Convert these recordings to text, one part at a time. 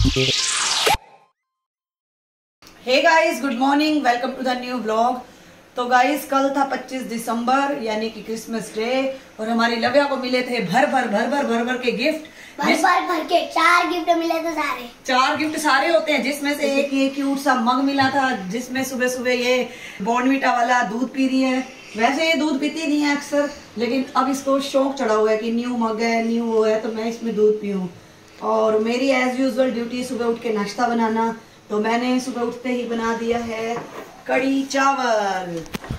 Hey guys, good morning, welcome to the new vlog. तो guys, कल था 25 दिसंबर यानी कि क्रिसमस डे और हमारी लव्या को मिले थे भर भर के गिफ्ट। भर के 4 गिफ्ट मिले थे। सारे 4 गिफ्ट सारे होते हैं, जिसमें से एक ये क्यूट सा मग मिला था जिसमें सुबह सुबह ये बॉर्नवीटा वाला दूध पी रही है। वैसे ये दूध पीती नहीं है अक्सर, लेकिन अब इसको शौक चढ़ा हुआ है कि न्यू मग है, न्यू वो है, तो मैं इसमें दूध पीऊँ। और मेरी एज यूजुअल ड्यूटी सुबह उठ के नाश्ता बनाना, तो मैंने सुबह उठते ही बना दिया है कड़ी चावल।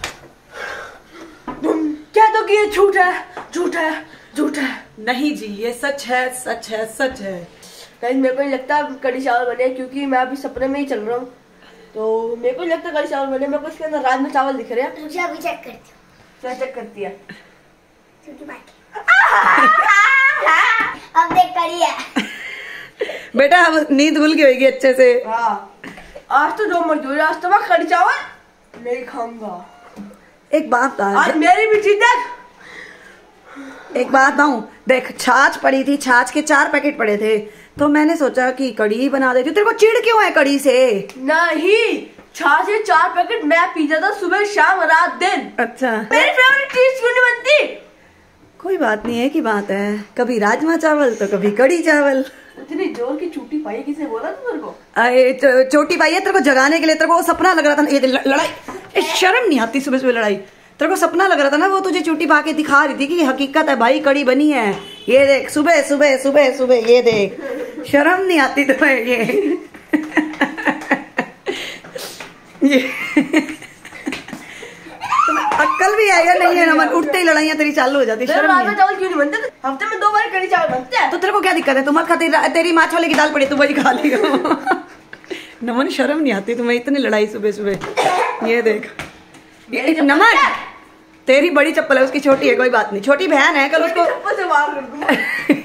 क्या तो कि ये झूठ है, झूठ है, झूठ है। नहीं जी, ये सच है, सच है, सच है। गाइस, मेरे को नहीं लगता कड़ी चावल बने, क्योंकि मैं अभी सपने में ही चल रहा हूँ, तो मेरे को नहीं लगता कड़ी चावल बने। मेरे को इसके अंदर राजमा चावल दिख रहे हैं। तुझे अभी चेक करती हूँ। क्या चेक करती है? अब देख कड़ी है। बेटा अब नींद भूल गई होगी अच्छे से। हाँ, आज तो जो मर्जी हो जाए, आज तो मैं कड़ी चावल नहीं खाऊंगा। एक बात आज मेरी भी जीत है। एक बात बताऊं, देख छाछ पड़ी थी, छाछ के 4 पैकेट पड़े थे, तो मैंने सोचा कि कड़ी ही बना देती हूँ। तेरे को चिढ़ क्यों है कड़ी से? नहीं, छाछ के 4 पैकेट मैं पी जाता सुबह शाम रात दिन। अच्छा, मेरी फेवरेट चीज क्यों नहीं बनती? कोई बात नहीं है कि बात है, कभी राजमा चावल तो कभी कड़ी चावल। इतनी जोर की चूटी पाई है, किसे बोला तू मेरे को? अरे चोटी पाई है तेरे को जगाने के लिए। तेरे को वो सपना लग रहा था ना, ये लड़ाई, शर्म नहीं आती सुबह सुबह लड़ाई। तेरे को सपना लग रहा था ना, वो तुझे चोटी पा के दिखा रही थी कि हकीकत है भाई, कड़ी बनी है। ये देख, सुबह सुबह सुबह सुबह ये देख, शर्म नहीं आती तुम्हें? ये अक्ल भी है या नहीं है नमन? उठते ही लड़ाइयाँ तेरी चालू हो जाती। शर्म नहीं है? चावल क्यों नहीं बनते? हफ्ते में 2 बार कड़ी चावल बनते हैं। तो तेरे को क्या दिक्कत है? तुम मत खाती, तेरी माँ छोले की दाल पड़ी, तू वही खा ली। नमन शर्म नहीं आती तुम्हें? इतनी लड़ाई सुबह सुबह। ये देख, नमन तेरी बड़ी चप्पल है, उसकी छोटी है, कोई बात नहीं, छोटी बहन है, कल उसको चप्पल से मार कर दूंगा।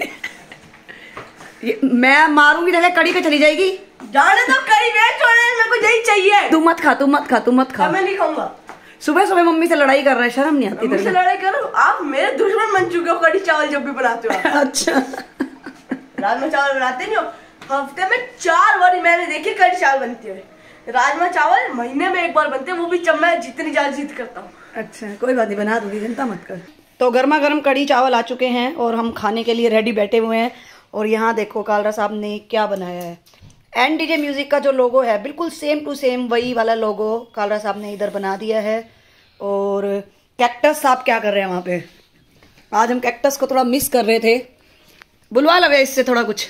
मैं मारूंगी ना, कड़ी पे चली जाएगी। जाने तो कड़ी वेस्ट हो रहे हैं, मेरे को यही चाहिए। तू मत खा, तू मत खा, तू मत खा। मैं नहीं खाऊंगा। सुबह सुबह मम्मी से लड़ाई कर रहा है, शर्म नहीं आती? मुझसे लड़ाई करो? आप मेरे दुश्मन बन चुके हो कड़ी चावल जब भी बनाते हो। अच्छा, राजमा चावल बनाते नहीं हो? हफ्ते में 4 बार मैंने देखी कड़ी चावल बनती है। राजमा चावल महीने में 1 बार बनते हैं, वो भी जब मैं जितनी ज्यादा जीत करता हूँ। अच्छा, कोई बात नहीं, बना दूंगी, चिंता मत कर। तो गर्मा गर्म कड़ी चावल आ चुके हैं और हम खाने के लिए रेडी बैठे हुए हैं। और यहाँ देखो कालरा साहब ने क्या बनाया है। NDJ म्यूजिक का जो लोगो है, बिल्कुल सेम टू सेम वही वाला लोगो कालरा साहब ने इधर बना दिया है। और कैक्टस साहब क्या कर रहे हैं वहाँ पे? आज हम कैक्टस को थोड़ा मिस कर रहे थे। बुलवा लवे इससे थोड़ा कुछ।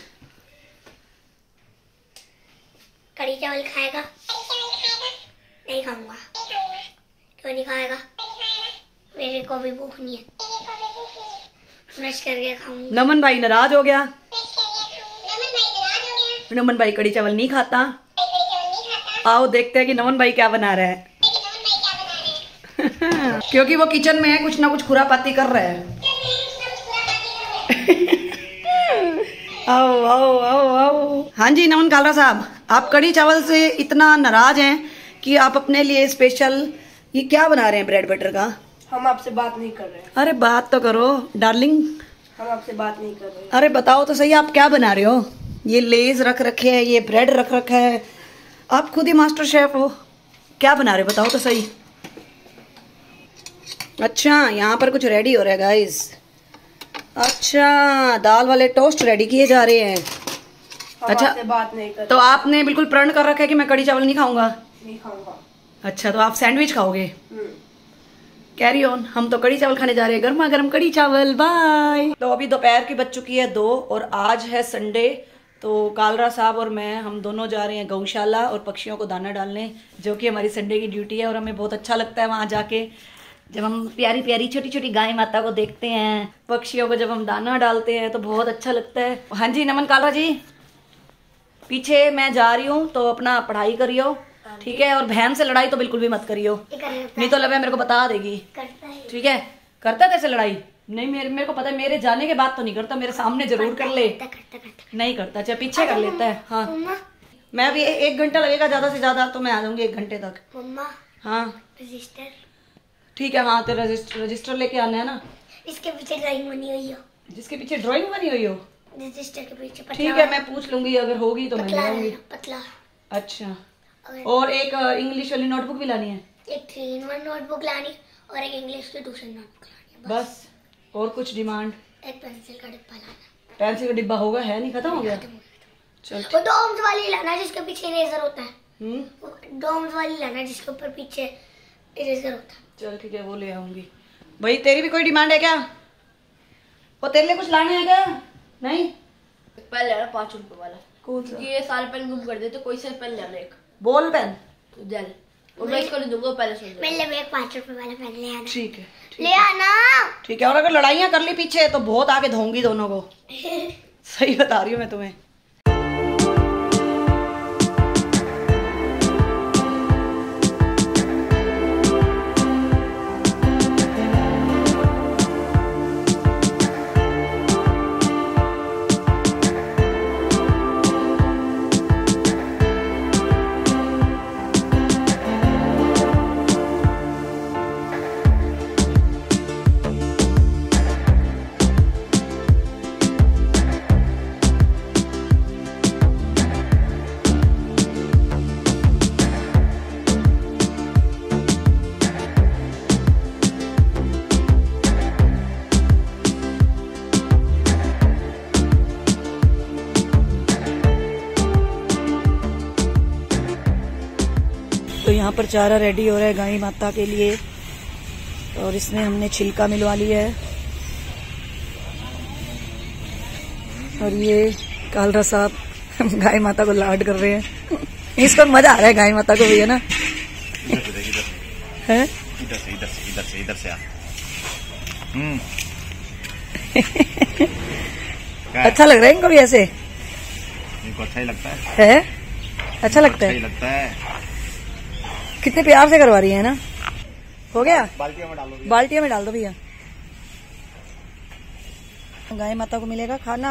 कड़ी चावल खाएगा? नहीं खाऊंगा। क्यों नहीं खाएगा? मेरे को भी भूख नहीं है, ब्रश करके खाऊंगा। नमन भाई नाराज हो गया। नमन भाई कड़ी चावल नहीं खाता। आओ देखते हैं कि नमन भाई क्या बना रहा है। क्योंकि वो किचन में है, कुछ ना कुछ खुरापाती कर रहा है। आओ आओ आओ आओ। हाँ जी नमन कालरा साहब, आप कड़ी चावल से इतना नाराज हैं कि आप अपने लिए स्पेशल ये क्या बना रहे हैं? ब्रेड बटर का। हम आपसे बात नहीं कर रहे हैं। अरे बात तो करो डार्लिंग। हम आपसे बात नहीं कर रहे हैं। अरे बताओ तो सही, आप क्या बना रहे हो? ये लेज रख रखे हैं, ये ब्रेड रख रखा है, आप खुद ही मास्टर शेफ हो, क्या बना रहे हो बताओ तो सही। अच्छा, यहाँ पर कुछ रेडी हो रहा है गाइस। अच्छा, दाल वाले टोस्ट रेडी किए जा रहे हैं। अच्छा, बात नहीं कर। तो आपने बिल्कुल प्रण कर रखा है कि मैं कड़ी चावल नहीं खाऊंगा? नहीं खाऊंगा। अच्छा, तो आप सैंडविच खाओगे? कैरी ऑन, हम तो कड़ी चावल खाने जा रहे हैं, गर्मा गर्म कड़ी चावल। बाय। तो अभी दोपहर की बज चुकी है 2 और आज है संडे। तो कालरा साहब और मैं, हम दोनों जा रहे हैं गौशाला और पक्षियों को दाना डालने, जो कि हमारी संडे की ड्यूटी है। और हमें बहुत अच्छा लगता है वहाँ जाके, जब हम प्यारी प्यारी छोटी छोटी गाय माता को देखते हैं, पक्षियों को जब हम दाना डालते हैं तो बहुत अच्छा लगता है। हाँ जी नमन कालरा जी, पीछे मैं जा रही हूँ तो अपना पढ़ाई करियो, ठीक है? और बहन से लड़ाई तो बिल्कुल भी मत करियो, नहीं तो लवे मेरे को बता देगी। ठीक है? करता है तेरे लड़ाई? नहीं, मेरे को पता है, मेरे जाने के बाद तो नहीं करता, मेरे सामने जरूर कर ले। नहीं करता, चाहे पीछे कर लेता है। हाँ, मैं भी 1 घंटा लगेगा ज्यादा से ज्यादा, तो मैं आ जाऊंगी 1 घंटे तक। हाँ रजिस्टर ठीक है। हाँ, तेरा रजिस्टर लेके आना है ना। इसके पीछे ड्राइंग बनी हुई हो। जिसके पीछे ड्राइंग बनी हुई हो? रजिस्टर के पीछे। ठीक है, मैं पूछ लूंगी, अगर होगी तो मैं ले आऊंगी। पतला। अच्छा, और एक इंग्लिश वाली नोटबुक भी लानी है। एक 3-in-1 नोटबुक लानी और एक इंग्लिश की ट्यूशन नोटबुक लानी है बस। और कुछ डिमांड? एक पेंसिल का डिब्बा लाना। पेंसिल का डिब्बा होगा, है नहीं, खत्म हो गया? चल, वो डोम्स वाली लाना जिसके पीछे इरेजर होता है। डोम्स वाली लाना जिसके ऊपर पीछे इरेजर होता है। चल ठीक है, वो ले आऊंगी। भाई तेरी भी कोई डिमांड है क्या? वो तेरे लिए कुछ लाने है क्या? नहीं, पेन लेना 5 रुपए वाला। कौन सा? ये सारे पेन गुम कर देते, कोई सा पेन लेना एक। Ball pen? तो जल और मैं इसको दूंगा, पहले सुन ले। मेरे लिए 5 रुपए वाला पेन ले आना। ठीक है, ले आना। ठीक है। और अगर लड़ाइयाँ कर ली पीछे तो बहुत आगे धोऊंगी दोनों को। सही बता रही हूँ मैं तुम्हें। तो यहाँ पर चारा रेडी हो रहा है गाय माता के लिए, और इसमें हमने छिलका मिलवा लिया है। और ये कालरा साहब गाय माता को लाड कर रहे हैं। इसको मजा आ रहा है गाय माता को भी, है ना? है इधर से अच्छा लग रहा है इनको भी ऐसे? इनको अच्छा ही लगता है? अच्छा लगता है? लगता है। कितने प्यार से करवा रही है ना। हो गया? बाल्टियों में डालो। बाल्टियों में डाल दो भैया। गाय माता को मिलेगा खाना।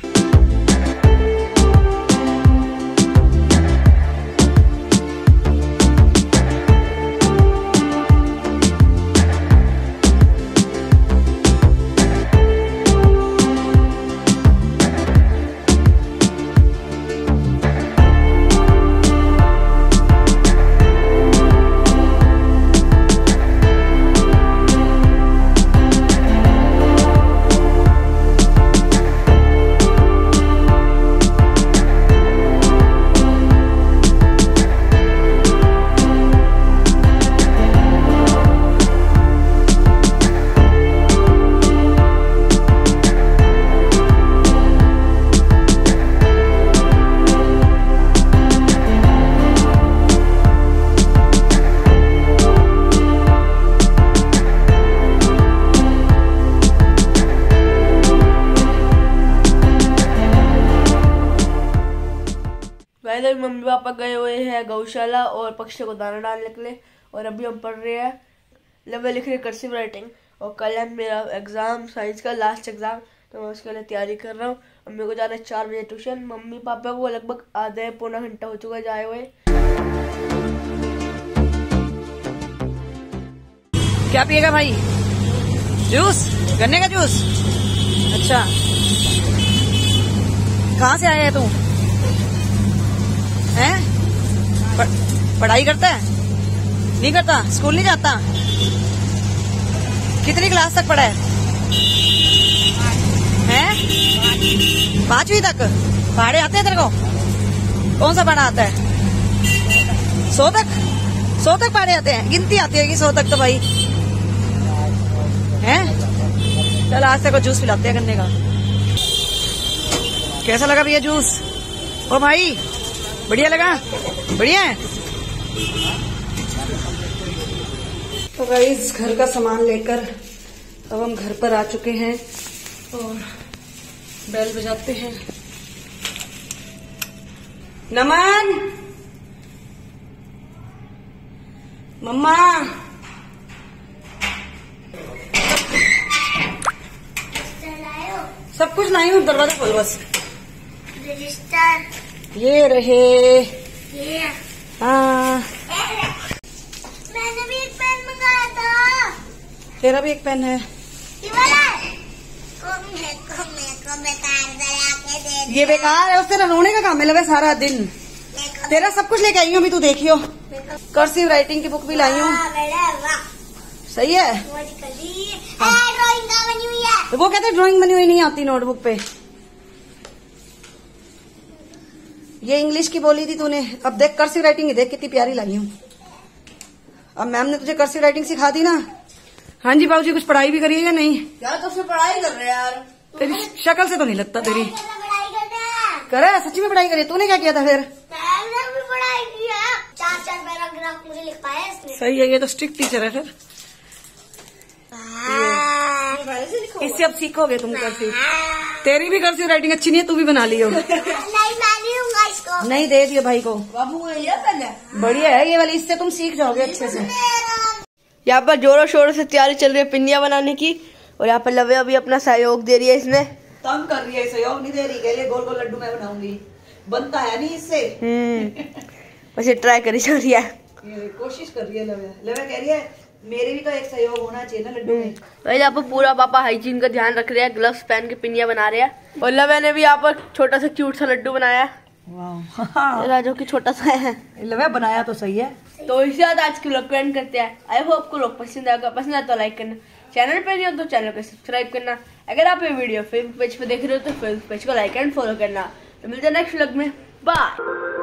मम्मी पापा गए हुए हैं गौशाला और पक्षियों को दाना डालने के लिए, और अभी हम पढ़ रहे हैं लेवल लिख रहे कर्सिव राइटिंग। और कल है मेरा एग्जाम, साइंस का लास्ट एग्जाम, तो मैं उसके लिए तैयारी कर रहा हूँ। मम्मी को जाना है 4 बजे ट्यूशन। मम्मी पापा को लगभग आधे पौना घंटा हो चुका है जाए हुए। क्या पिएगा भाई? जूस? गन्ने का जूस? अच्छा, कहाँ से आया है तू? हैं? पढ़ाई करता है? नहीं करता? स्कूल नहीं जाता? कितनी क्लास तक पढ़ा है? हैं? 5वीं तक? पहाड़े आते हैं तेरे को? कौन सा पहाड़ा आता है? 100 तक? 100 तक पहाड़े आते हैं? गिनती आती है कि 100 तक तो भाई हैं? चल आज तक जूस पिलाते हैं गन्ने का। कैसा लगा भैया जूस? ओ भाई बढ़िया लगा? बढ़िया है। तो गाइस घर का सामान लेकर अब हम घर पर आ चुके हैं और बेल बजाते हैं। नमन, मम्मा, सब कुछ लाई हूँ, दरवाजा खोलो बस। रजिस्टर ये रहे। ये हाँ, मैंने भी एक पेन मंगाया था। तेरा भी एक पेन है? ये वाला? को मेरे को बेकार ये बेकार है, उससे रोने का काम है लवे सारा दिन। तेरा सब कुछ लेके आई हूँ अभी, तू देखियो। कर्सिव राइटिंग की बुक भी लाई हूँ। सही है। तो वो कहते ड्राइंग बनी हुई नहीं आती नोटबुक पे। ये इंग्लिश की बोली थी तूने, अब देख कर्सिव राइटिंग ही देख कितनी प्यारी लाई हूँ। अब मैम ने तुझे कर्सिव राइटिंग सिखा दी ना। हाँ जी बाबूजी, कुछ पढ़ाई भी करिए या नहीं? यार तो उसमें पढ़ाई कर रहे यार। तेरी शक्ल से तो नहीं लगता तेरी करे, सच्ची में पढ़ाई करी। तूने क्या किया था फिर? पढ़ाई किया, 4 पैराग्राफ मुझे लिख पाया इसने। सही है, ये तो स्ट्रिक्ट टीचर है फिर। इससे अब सीखोगे तुम कर्सिव। तेरी भी कर्सिव राइटिंग अच्छी नहीं है, तू भी बना लियो। नहीं दे दियो भाई को। बाबू ये पहले बढ़िया है ये वाली, इससे तुम सीख जाओगे अच्छे से। यहाँ पर जोरों शोरों से तैयारी चल रही है पिंडिया बनाने की, और यहाँ पर लवे अभी अपना सहयोग दे रही है इसमें। तंग कर रही है, सहयोग नहीं दे रही। कह रही है गोल गोल लड्डू मैं बनाऊंगी, बनता है नहीं इससे। वैसे ट्राई करी जा रही है, कोशिश कर रही है लवे। लवे कह रही है मेरे भी तो एक सहयोग होना चाहिए ना लड्डू में। वही यहाँ पर पूरा पापा हाइजीन का ध्यान रख रहे हैं, ग्लव्स पहन के पिंडिया बना रहे हैं। और लवे ने भी यहाँ पर छोटा सा क्यूट सा लड्डू बनाया, जो कि छोटा सा है। लवे बनाया तो सही है। तो इसके बाद आज के व्लॉग को एंड करते हैं। आई होप आपको लोग पसंद आएगा, पसंद आए तो लाइक करना, चैनल पे नहीं हो तो चैनल को सब्सक्राइब करना। अगर आप ये वीडियो फेसबुक पेज पे देख रहे हो तो फेसबुक पेज को लाइक एंड फॉलो करना। तो मिलते हैं नेक्स्ट व्लॉग में, बाय।